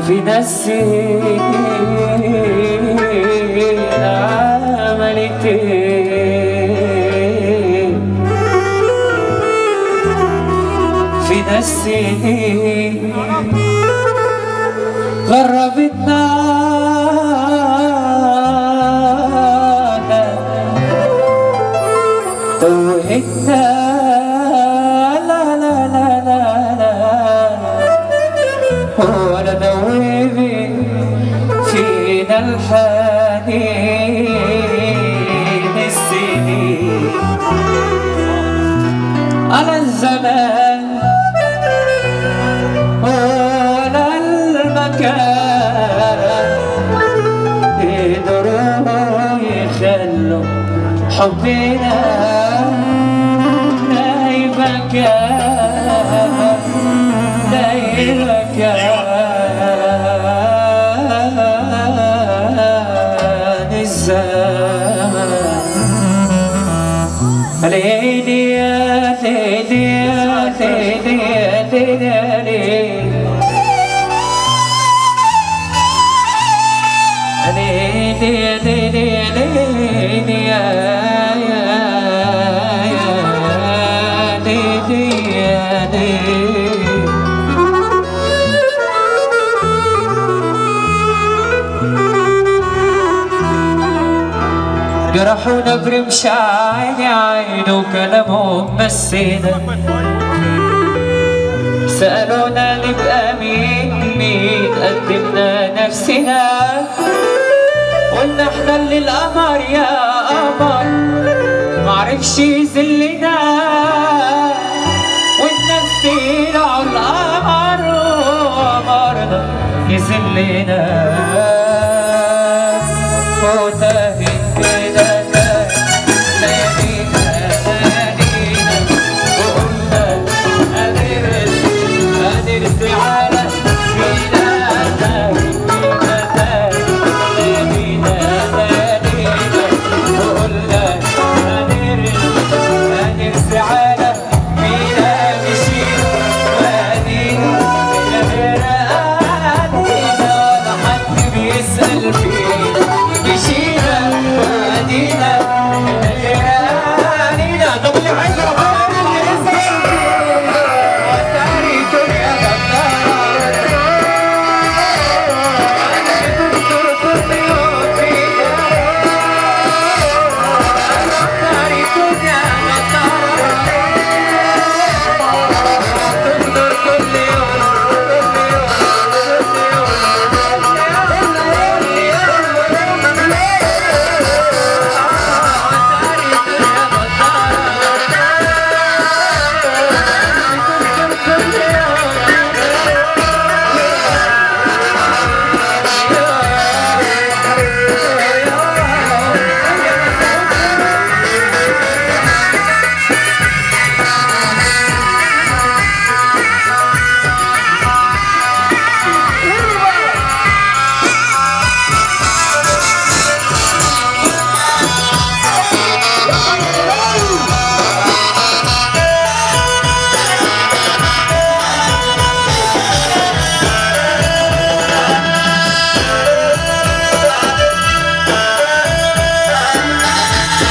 في نسي عملت في نسي غربتنا توهتنا لا لا لا لا لا ولا دوبي فينا الحنين السنين على الزمان ولا المكان يقدروا يخلوا حبنا دايما كان الزمان ليلي يا ليلي يا ليلي يا ليلي يا ليلي يا ليلي يا ليلي يا جرحونا برمش عيني عين وكلامهم مسينا سألونا نبقى مين قدمنا نفسنا قلنا احنا اللي القمر يا قمر معرفش يذلنا والناس طلعوا القمر وقمرنا يذلنا وتاهت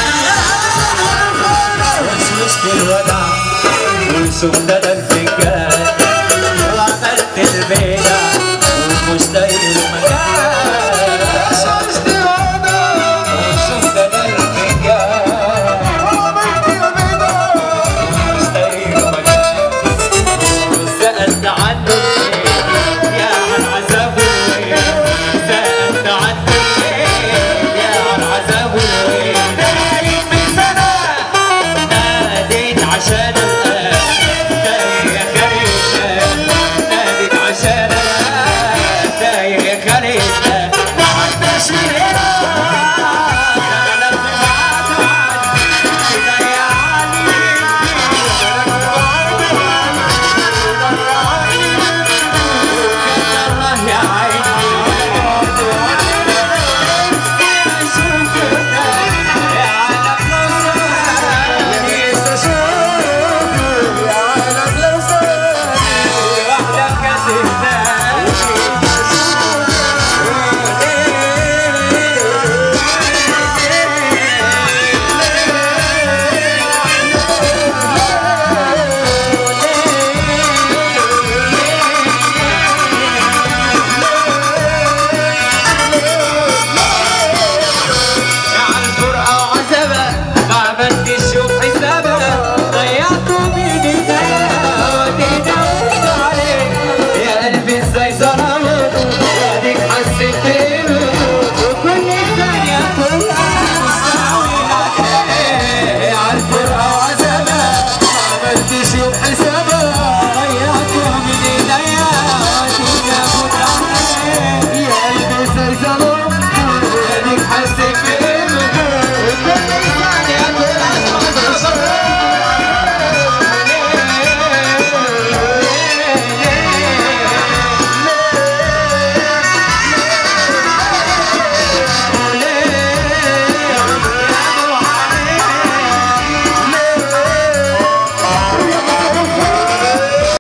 سندنا الفنجان